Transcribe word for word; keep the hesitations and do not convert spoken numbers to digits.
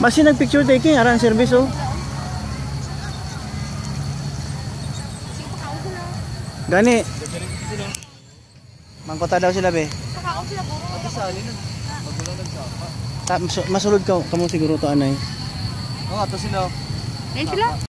Masin nag-picture taking, aran service oh. Gani. Mangkota daw sila be. Kakao sila puro. Ate sali na. Magulang nagsapa. Ta masulod ka kamo siguro to anay. Oh, ato sila. Yan sila.